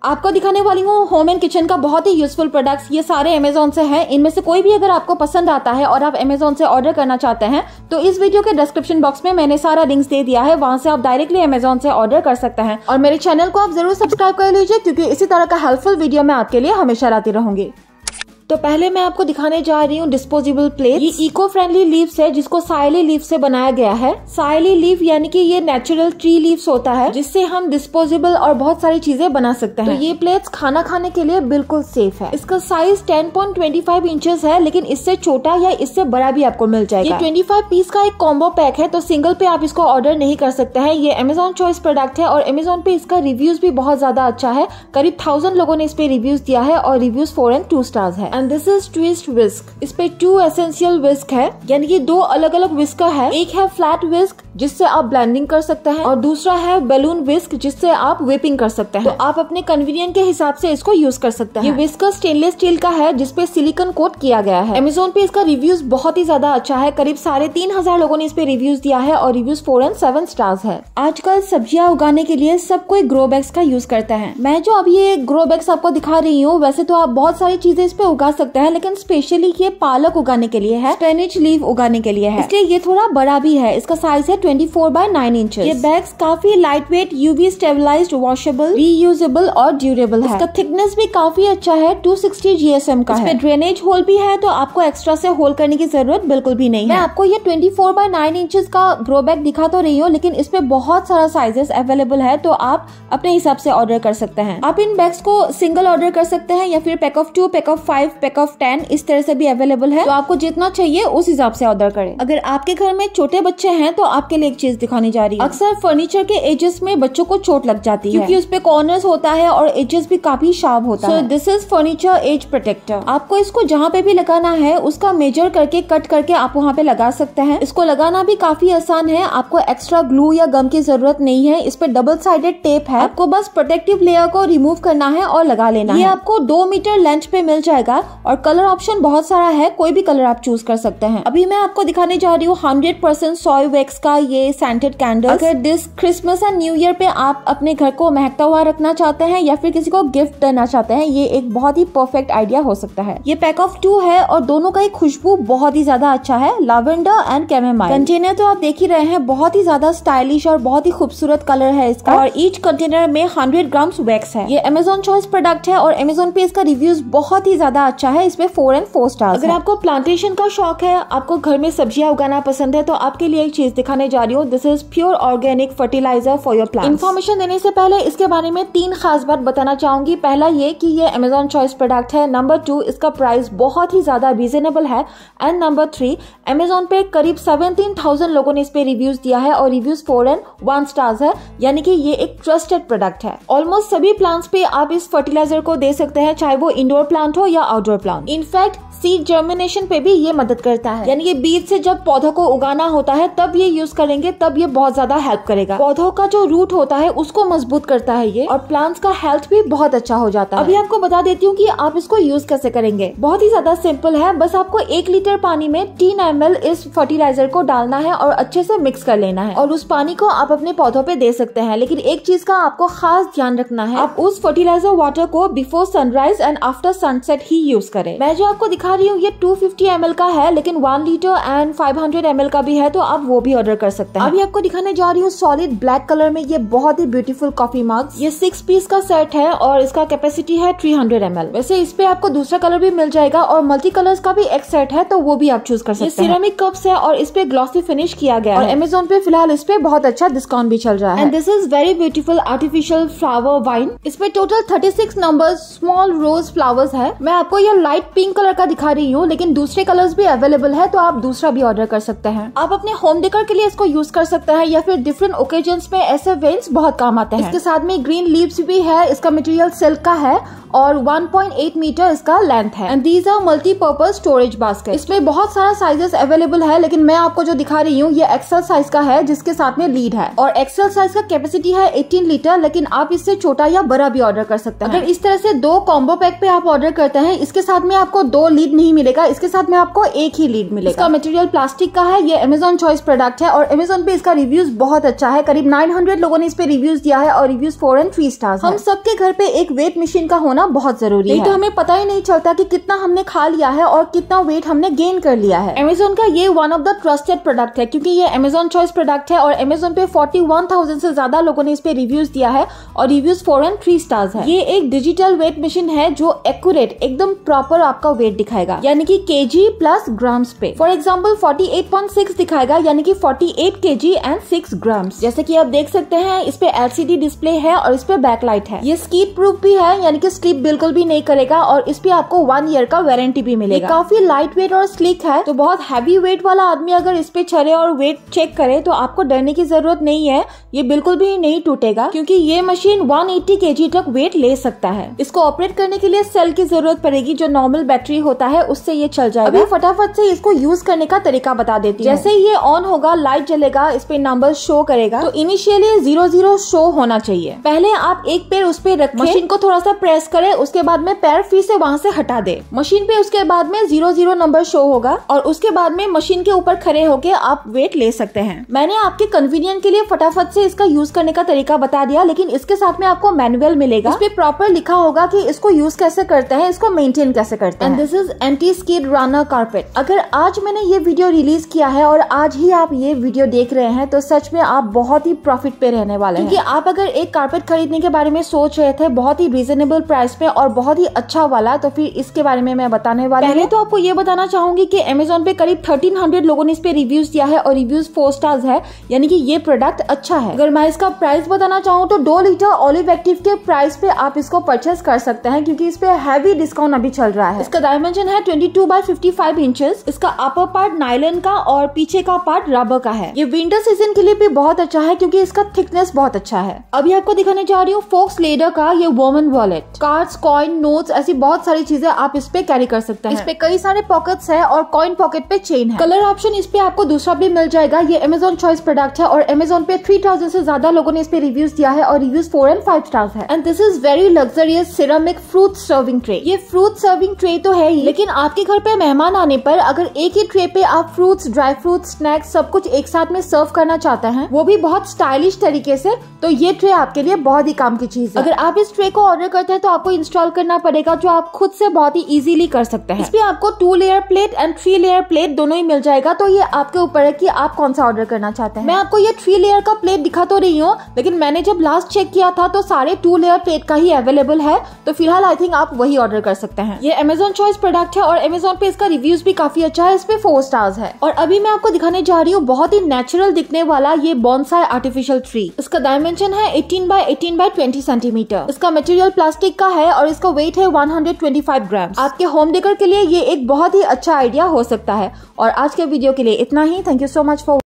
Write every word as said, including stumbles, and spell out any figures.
आपको दिखाने वाली हूँ होम एंड किचन का बहुत ही यूजफुल प्रोडक्ट्स। ये सारे अमेजोन से हैं। इनमें से कोई भी अगर आपको पसंद आता है और आप अमेजोन से ऑर्डर करना चाहते हैं तो इस वीडियो के डिस्क्रिप्शन बॉक्स में मैंने सारा लिंक्स दे दिया है, वहां से आप डायरेक्टली अमेजोन से ऑर्डर कर सकते हैं। और मेरे चैनल को आप जरूर सब्सक्राइब कर लीजिए क्योंकि इसी तरह का हेल्पफुल वीडियो मैं आपके लिए हमेशा लाती रहूंगी। तो पहले मैं आपको दिखाने जा रही हूँ डिस्पोजेबल प्लेट। ये इको फ्रेंडली लीव्स है जिसको सायली लीफ से बनाया गया है। सायली लीफ यानी कि ये नेचुरल ट्री लीव्स होता है जिससे हम डिस्पोजेबल और बहुत सारी चीजें बना सकते हैं। तो ये प्लेट्स खाना खाने के लिए बिल्कुल सेफ है। इसका size ten point two five inches है, लेकिन इससे छोटा या इससे बड़ा भी आपको मिल जाएगा। ये पच्चीस पीस का एक कॉम्बो पैक है, तो सिंगल पे आप इसको ऑर्डर नहीं कर सकते हैं। ये अमेजोन चॉइस प्रोडक्ट है और अमेजोन पे इसका रिव्यूज भी बहुत ज्यादा अच्छा है। करीब थाउजेंड लोगों ने इस पे रिव्यूज दिया है और reviews four and two stars है। And this is twist whisk. इस पे टू एसेंशियल विस्क है, यानी कि दो अलग अलग विस्क है। एक है फ्लैट विस्क जिससे आप ब्लेंडिंग कर सकते हैं और दूसरा है बैलून विस्क जिससे आप व्हिपिंग कर सकते हैं। तो आप अपने कन्वीनियंट के हिसाब से इसको यूज कर सकते हैं। ये विस्क स्टेनलेस स्टील का है जिसपे सिलिकॉन कोट किया गया है। अमेजोन पे इसका रिव्यूज बहुत ही ज्यादा अच्छा है। करीब साढ़े तीन हजार लोगों ने इस पे रिव्यूज दिया है और reviews four and seven stars है। आजकल सब्जियां उगाने के लिए सब कोई ग्रो बैग्स का यूज करता है। मैं जो अब ये ग्रो बैग्स आपको दिखा रही हूँ, वैसे तो आप बहुत सारी चीजें इस पे उगा सकते हैं, लेकिन स्पेशली ये पालक उगाने के लिए है, स्पिनच लीफ उगाने के लिए है, इसलिए ये थोड़ा बड़ा भी है। इसका साइज है twenty four by nine inches. ये बैग्स काफी light weight, UV stabilised, washable, reusable और ड्यूरेबल है। इसका थिकनेस भी काफी अच्छा है, टू सिक्सटी जीएसएम का है। इसमें ड्रेनेज होल भी है, तो आपको एक्स्ट्रा से होल करने की जरूरत बिल्कुल भी नहीं है। मैं आपको ये twenty four by nine inches का ग्रो बैग दिखा तो रही हूँ, लेकिन इसमें बहुत सारा साइजेस अवेलेबल है, तो आप अपने हिसाब से ऑर्डर कर सकते हैं। आप इन बैग्स को सिंगल ऑर्डर कर सकते हैं या फिर pack of two, pack of five, pack of ten, इस तरह से भी अवेलेबल है। तो आपको जितना चाहिए उस हिसाब से ऑर्डर करें। अगर आपके घर में छोटे बच्चे हैं तो आपके लिए एक चीज दिखाने जा रही है। अक्सर फर्नीचर के एजेस में बच्चों को चोट लग जाती है क्योंकि उस पे कॉर्नर्स होता है और एजेस भी काफी शार्प होता है। This is furniture edge protector. आपको इसको जहाँ पे भी लगाना है उसका मेजर करके कट करके आप वहाँ पे लगा सकते हैं। इसको लगाना भी काफी आसान है, आपको एक्स्ट्रा ग्लू या गम की जरूरत नहीं है। इस पे डबल साइडेड टेप है, आपको बस प्रोटेक्टिव लेयर को रिमूव करना है और लगा लेना है। ये आपको दो मीटर लेंथ पे मिल जाएगा और कलर ऑप्शन बहुत सारा है, कोई भी कलर आप चूज कर सकते हैं। अभी मैं आपको दिखाने जा रही हूँ हंड्रेड परसेंट सॉय वैक्स का ये सेंटेड कैंडल। अगर this Christmas and new year पे आप अपने घर को महकता हुआ रखना चाहते हैं या फिर किसी को गिफ्ट देना चाहते हैं, ये एक बहुत ही परफेक्ट आइडिया हो सकता है। ये पैक ऑफ टू है और दोनों का एक खुशबू बहुत ही ज्यादा अच्छा है, लैवेंडर एंड कैमोमाइल। कंटेनर तो आप देख ही रहे हैं, बहुत ही ज्यादा स्टाइलिश और बहुत ही खूबसूरत कलर है इसका और ईच कंटेनर में हंड्रेड ग्राम्स वैक्स है। ये अमेजोन चॉइस प्रोडक्ट है और अमेजोन पे इसका रिव्यूज बहुत ही ज्यादा अच्छा है। इसमें फोर एंड फोर स्टार्स। अगर आपको प्लांटेशन का शौक है, आपको घर में सब्जियां उगाना पसंद है, तो आपके लिए एक चीज दिखाने जा रही हूँ। This is pure organic fertiliser for your plants. Information देने से पहले इसके बारे में तीन खास बात बताना चाहूंगी। पहला ये कि ये अमेजोन चॉइस प्रोडक्ट है। नंबर टू, इसका प्राइस बहुत ही ज्यादा रीजनेबल है। एंड नंबर थ्री, अमेजोन पे करीब सेवनटीन थाउजेंड लोगों ने इस पे रिव्यूज दिया है और reviews four and one stars है, यानी कि ये एक ट्रस्टेड प्रोडक्ट है। ऑलमोस्ट सभी प्लांट्स पे आप इस फर्टिलाइजर को दे सकते हैं, चाहे वो इंडोर प्लांट हो या outdoor plant. In fact seed germination पे भी ये मदद करता है, यानी कि बीज से जब पौधों को उगाना होता है तब ये यूज करेंगे, तब ये बहुत ज्यादा हेल्प करेगा। पौधों का जो रूट होता है उसको मजबूत करता है ये, और प्लांट्स का हेल्थ भी बहुत अच्छा हो जाता है। अभी आपको बता देती हूँ कि आप इसको यूज कैसे करेंगे। बहुत ही ज्यादा सिंपल है, बस आपको एक लीटर पानी में तीन एम एल इस फर्टिलाइजर को डालना है और अच्छे से मिक्स कर लेना है और उस पानी को आप अपने पौधों पे दे सकते हैं। लेकिन एक चीज का आपको खास ध्यान रखना है, आप उस फर्टिलाइजर वाटर को before sunrise and after sunset ही यूज करें। मैं जो आपको दिखा रही हूँ ये टू फिफ्टी एम एल का है, लेकिन one litre and five hundred M L का भी है, तो आप वो भी ऑर्डर कर सकते हैं। अभी आपको दिखाने जा रही हूँ सॉलिड ब्लैक कलर में ये बहुत ही ब्यूटीफुल कॉफी मग। ये सिक्स पीस का सेट है और इसका कैपेसिटी है थ्री हंड्रेड एम एल। वैसे इस पे आपको दूसरा कलर भी मिल जाएगा और मल्टी कलर्स का भी एक सेट है, तो वो भी आप चूज कर सकते हैं। ये सिरेमिक कप्स है और इस पे ग्लॉसी फिनिश किया गया है और अमेजोन पे फिलहाल इस पे बहुत अच्छा डिस्काउंट भी चल रहा है। And this is very beautiful artificial flower vine. इस पे total thirty six number small rose flowers है। मैं आपको ये लाइट पिंक कलर का दिखा रही हूँ, लेकिन दूसरे कलर्स भी अवेलेबल है, तो आप दूसरा भी ऑर्डर कर सकते हैं। आप अपने होम डेकोर के लिए इसको यूज कर सकते हैं या फिर डिफरेंट ओकेजन्स में ऐसे वेन्स बहुत काम आते हैं। इसके साथ में ग्रीन लीव्स भी है। इसका मटेरियल सिल्क का है और वन पॉइंट एट मीटर इसका लेंथ है। And these are multipurpose storage basket. इसमें बहुत सारा साइजेस अवेलेबल है, लेकिन मैं आपको जो दिखा रही हूँ ये एक्सेल साइज का है जिसके साथ में लीड है और एक्सेल साइज का कैपेसिटी है एटीन लीटर, लेकिन आप इससे छोटा या बड़ा भी ऑर्डर कर सकते हैं। अगर इस तरह से दो कॉम्बो पैक पे आप ऑर्डर करते हैं, इसके साथ में आपको दो लीड नहीं मिलेगा, इसके साथ में आपको एक ही लीड मिलेगा। इसका मटेरियल प्लास्टिक का है। ये अमेजोन चॉइस प्रोडक्ट है और और Amazon पे इसका रिव्यूज बहुत अच्छा है। करीब नौ सौ लोगों ने इस पे रिव्यूज दिया है और reviews four and three stars. हम सबके घर पे एक वेट मशीन का होना बहुत जरूरी है, नहीं तो हमें पता ही नहीं चलता कि कितना हमने खा लिया है और कितना वेट हमने गेन कर लिया है। Amazon का ये one of the trusted product है क्योंकि ये Amazon चॉइस प्रोडक्ट है और Amazon पे इकतालीस हज़ार से ज्यादा लोगों ने इस पे रिव्यूज दिया है और reviews four and three stars है। ये एक डिजिटल वेट मशीन है जो एक्यूरेट एकदम प्रॉपर आपका वेट दिखाएगा, यानी कि केजी प्लस ग्राम्स पे। फॉर एग्जाम्पल अड़तालीस पॉइंट छह दिखाएगा, यानी कि अड़तालीस केजी एंड सिक्स ग्राम्स। जैसे कि आप देख सकते हैं इस पे एलसीडी डिस्प्ले है और इस पे बैकलाइट है। ये स्कीप प्रूफ भी है, यानी कि स्लीप बिल्कुल भी नहीं करेगा और इस पे आपको वन ईयर का वारंटी भी मिलेगा। काफी लाइट वेट और स्लीक है, तो बहुत हैवी वेट वाला आदमी अगर इस पे चढ़े और वेट चेक करे तो आपको डरने की जरूरत नहीं है। ये बिल्कुल भी नहीं टूटेगा क्योंकि ये मशीन एक सौ अस्सी केजी तक वेट ले सकता है। इसको ऑपरेट करने के लिए सेल की जरूरत पड़ेगी, जो नॉर्मल बैटरी होता है उससे ये चल जाएगा। अभी फटाफट से इसको यूज करने का तरीका बता देती हूँ। जैसे ही ये ऑन होगा लाइट जलेगा, इस पे नंबर शो करेगा, तो इनिशियली जीरो जीरो शो होना चाहिए। पहले आप एक पैर उस पे रखें, मशीन को थोड़ा सा प्रेस करें, उसके बाद में पैर फिर से वहाँ से हटा दे। मशीन पे उसके बाद में जीरो जीरो नंबर शो होगा और उसके बाद में मशीन के ऊपर खड़े होके आप वेट ले सकते हैं। मैंने आपके कन्वीनियंस के लिए फटाफट से इसका यूज करने का तरीका बता दिया, लेकिन इसके साथ में आपको मैनुअल मिलेगा। इस पे प्रॉपर लिखा होगा कि इसको यूज कैसे करते हैं, इसको मेंटेन कैसे करते हैं। And this is anti skid runner carpet. अगर आज मैंने ये वीडियो रिलीज किया है और आज ही आप ये वीडियो देख रहे हैं तो सच में आप बहुत ही प्रॉफिट पे रहने वाले हैं, क्योंकि आप अगर एक कारपेट खरीदने के बारे में सोच रहे थे बहुत ही रीजनेबल प्राइस पे और बहुत ही अच्छा वाला, तो फिर इसके बारे में मैं बताने वाली हूँ। पहले तो आपको ये बताना चाहूंगी कि Amazon पे करीब तेरह सौ लोगों ने इस पे रिव्यूज दिया है और रिव्यूज फोर स्टार्स है, यानी कि ये प्रोडक्ट अच्छा है। अगर मैं इसका प्राइस बताना चाहूँ तो दो लीटर ऑलिव एक्टिव के प्राइस पे आप इसको परचेस कर सकते हैं, क्योंकि इस पे हैवी डिस्काउंट अभी चल रहा है। इसका डायमेंशन है बाईस बाय पचपन इंचेस। इसका अपर पार्ट नायलॉन का और पीछे का पार्ट रबर का है। ये विंटर सीजन के लिए भी बहुत अच्छा है क्योंकि इसका थिकनेस बहुत अच्छा है। अभी आपको दिखाने जा रही हूँ फोक्स लेडर का ये woman wallet. Cards, coin, notes, ऐसी बहुत सारी चीजें आप इस पे कैरी कर सकते हैं। इस पे कई सारे पॉकेट्स है और कॉइन पॉकेट पे चेन है। कलर ऑप्शन इस पे आपको दूसरा भी मिल जाएगा। ये Amazon चॉइस प्रोडक्ट है और Amazon पे तीन हज़ार से ज्यादा लोगों ने इस पे रिव्यूज दिया है और reviews four and five stars है। And this is very luxurious ceramic fruit serving tray. ये फ्रूट सर्विंग ट्रे तो है ही, लेकिन आपके घर पे मेहमान आने पर अगर एक ही ट्रे पे आप फ्रूट्स, ड्राई फ्रूट्स, स्नैक्स सब कुछ एक साथ में सर्व करना चाहते हैं, वो भी बहुत स्टाइलिश तरीके से, तो ये ट्रे आपके लिए बहुत ही काम की चीज है। अगर आप इस ट्रे को ऑर्डर करते हैं तो आपको इंस्टॉल करना पड़ेगा, जो आप खुद से बहुत ही इजीली कर सकते हैं। इसमें आपको two layer plate and three layer plate दोनों ही मिल जाएगा, तो ये आपके ऊपर है कि आप कौन सा ऑर्डर करना चाहते हैं। मैं आपको ये थ्री लेयर का प्लेट दिखा तो रही हूँ, लेकिन मैंने जब लास्ट चेक किया था तो सारे टू लेयर प्लेट का ही अवेलेबल है, तो फिलहाल आई थिंक आप वही ऑर्डर कर सकते हैं। ये Amazon चॉइस प्रोडक्ट है और Amazon पे इसका रिव्यूज भी काफी अच्छा है। इस पे फोर स्टार्स है। और अभी मैं आपको दिखाने जा रही हूँ बहुत ही नेचुरल दिखने वाला ये बॉन्साई आर्टिफिशियल ट्री। इसका डायमेंशन है अठारह बाय अठारह बाय बीस सेंटीमीटर। इसका मटेरियल प्लास्टिक का है और इसका वेट है एक सौ पच्चीस ग्राम। आपके होम डेकोर के लिए ये एक बहुत ही अच्छा आइडिया हो सकता है। और आज के वीडियो के लिए इतना ही। Thank you so much for